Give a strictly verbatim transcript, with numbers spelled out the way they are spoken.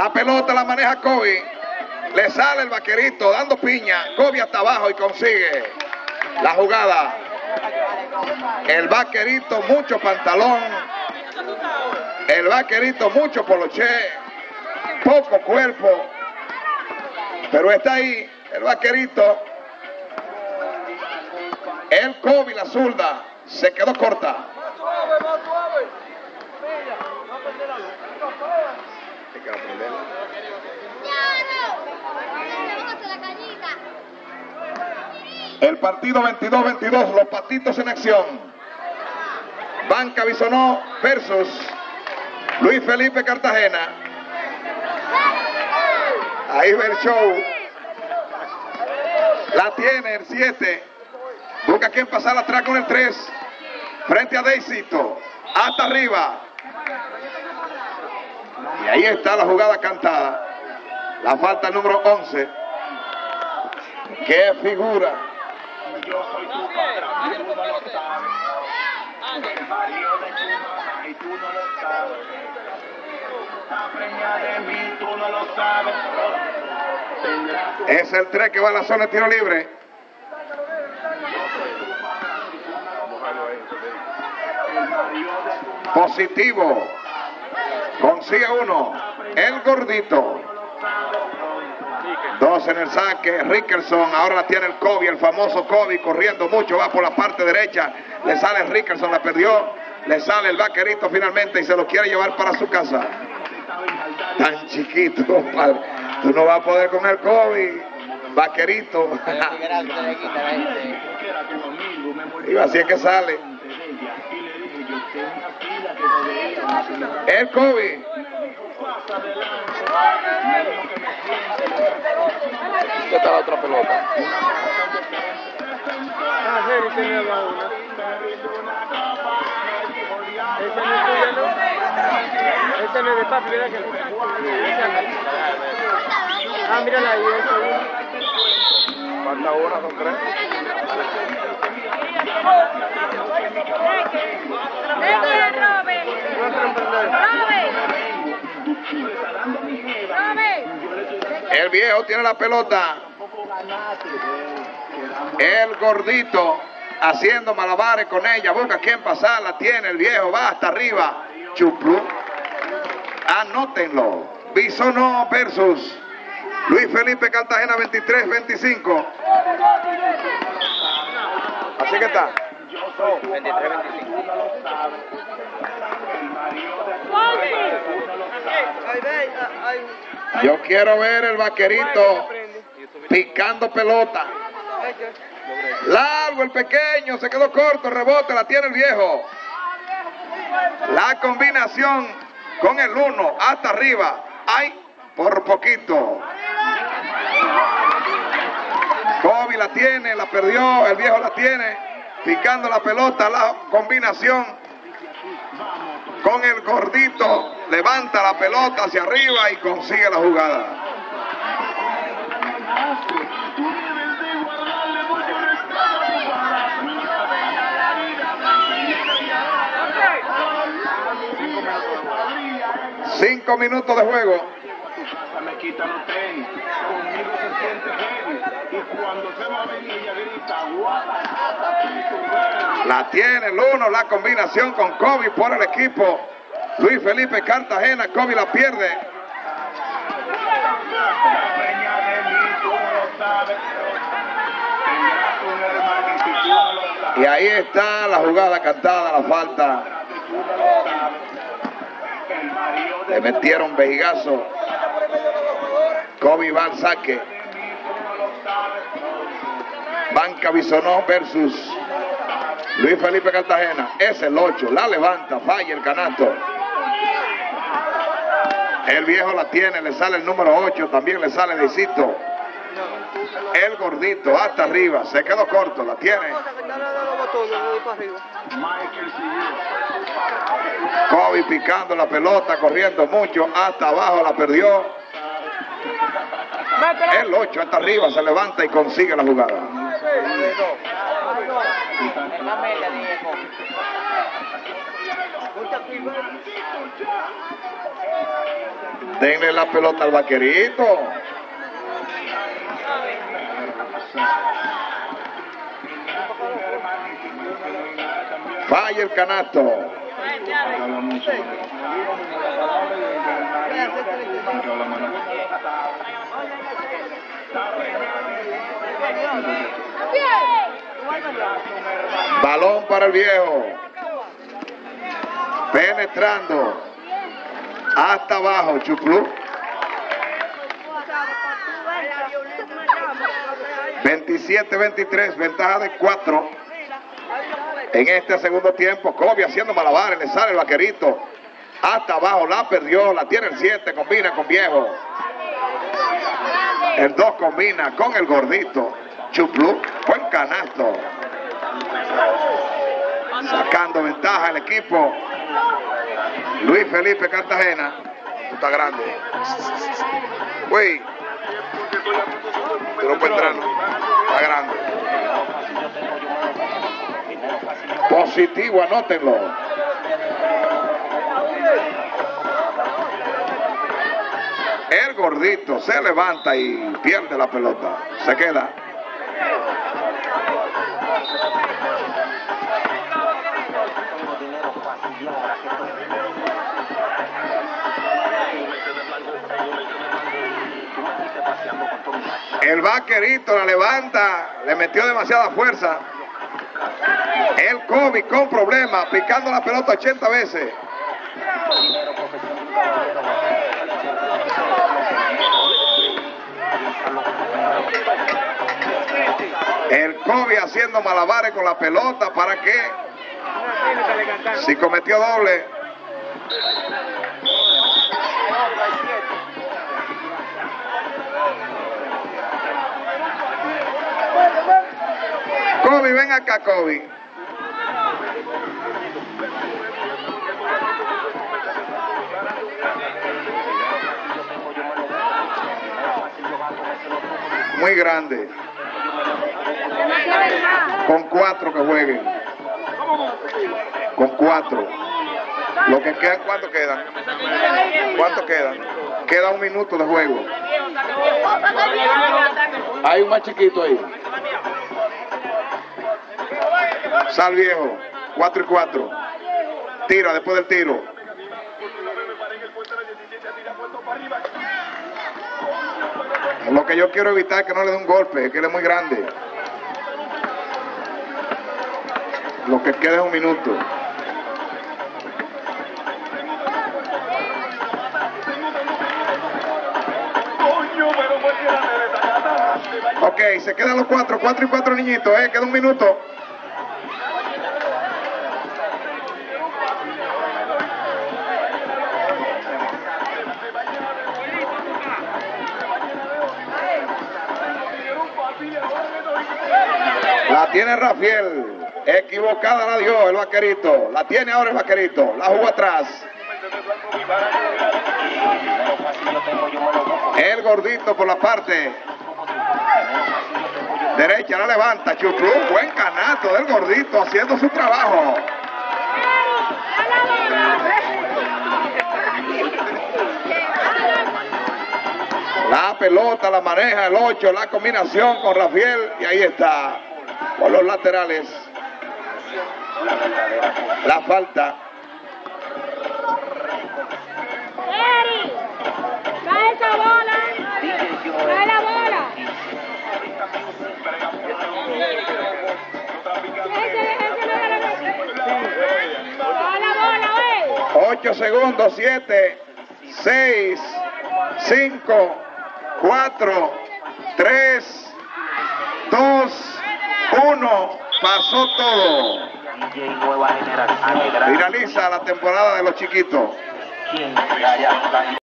La pelota la maneja Kobe. Le sale el vaquerito dando piña. Kobe hasta abajo y consigue la jugada. El vaquerito mucho pantalón. El vaquerito mucho poloché. Poco cuerpo. Pero está ahí el vaquerito. El Kobe, la zurda, se quedó corta. El partido veintidós veintidós, los patitos en acción. Banca Bisonó versus Luis Felipe Cartagena. Ahí va el show. La tiene el siete. Busca quien pasar atrás con el tres. Frente a Deisito. Hasta arriba. Y ahí está la jugada cantada. La falta número once. ¡Qué figura! Yo soy tu patrón y tú no lo sabes. El marido de tu mamá y tú no lo sabes. La preña de mí tú no lo sabes. Es el tres que va a la zona de tiro libre. Positivo. Consigue uno. El gordito. Dos en el saque. Rickerson. Ahora la tiene el Kobe, el famoso Kobe, corriendo mucho. Va por la parte derecha. Le sale Rickerson, la perdió. Le sale el vaquerito finalmente y se lo quiere llevar para su casa. Tan chiquito, compadre. Tú no vas a poder con el Kobe. Vaquerito. Y así es que sale. El Kobe. ¿Qué está la otra pelota? Ah, sí, sí, me va una. Ese no es tuyo, ¿no? Ese no es de papi, ¿verdad que sí? Ah, mírala ahí, eso. Falta una, son tres. El viejo tiene la pelota. El gordito haciendo malabares con ella. Busca quien pasar. La tiene el viejo. Va hasta arriba. Chuplu. Anótenlo. Bisonó versus Luis Felipe Cartagena veintitrés veinticinco. Así que está. veintitrés veinticinco. Yo quiero ver el vaquerito picando pelota. Largo el pequeño, se quedó corto, rebote, la tiene el viejo. La combinación con el uno hasta arriba. Ay, por poquito. Kobe la tiene, la perdió, el viejo la tiene. Picando la pelota, la combinación con el gordito. Levanta la pelota hacia arriba y consigue la jugada. Cinco minutos de juego. Me quita los tenis, conmigo se siente heavy, y cuando se va a venir ella grita guapa. La tiene el uno, la combinación con Kobe por el equipo Luis Felipe Cartagena. Kobe la pierde. Y ahí está la jugada cantada, la falta. Le metieron vejigazo. Kobe va al saque. Banca Bisonó versus Luis Felipe Cartagena. Es el ocho. La levanta. Falla el canasto. El viejo la tiene. Le sale el número ocho. También le sale Deisito. El gordito hasta arriba. Se quedó corto. La tiene. Kobe picando la pelota. Corriendo mucho. Hasta abajo la perdió. El ocho hasta arriba se levanta y consigue la jugada. Denle la pelota al vaquerito. Falla el canasto. Balón para el viejo. Penetrando. Hasta abajo, Chuplu. veintisiete veintitrés, ventaja de cuatro. En este segundo tiempo, Kobe haciendo malabares, le sale el vaquerito. Hasta abajo, la perdió, la tiene el siete, combina con viejo. El dos combina con el gordito. Chuplu, buen canasto. Sacando ventaja el equipo. Luis Felipe Cartagena. Tú estás grande. Güey, Tú no puedes entrar. Está grande. positivo, anótenlo. El gordito se levanta y pierde la pelota. Se queda. El vaquerito la levanta, le metió demasiada fuerza. El Kobe con problemas, picando la pelota ochenta veces. El Kobe haciendo malabares con la pelota para que, si cometió doble, Kobe, ven acá, Kobe. Muy grande. Con cuatro que jueguen. Con cuatro. Lo que quedan, ¿cuánto quedan? ¿Cuánto quedan? Queda un minuto de juego. Hay un más chiquito ahí. Sal viejo. Cuatro y cuatro. Tira después del tiro. Lo que yo quiero evitar es que no le dé un golpe, es que él es muy grande. Lo que queda es un minuto. Ok, se quedan los cuatro, cuatro y cuatro niñitos, eh, queda un minuto. La tiene Rafael, equivocada la dio el vaquerito, la tiene ahora el vaquerito, la jugó atrás. El gordito por la parte derecha la levanta, Chuplu, buen canasto del gordito haciendo su trabajo. La pelota la maneja el ocho, la combinación con Rafael y ahí está, por los laterales. La falta. Eri, trae esa bola, trae la bola. Ese, ese no era la trae la bola, güey. ocho segundos, siete, seis, cinco, cuatro, tres, dos, uno, pasó todo. Finaliza la temporada de los chiquitos.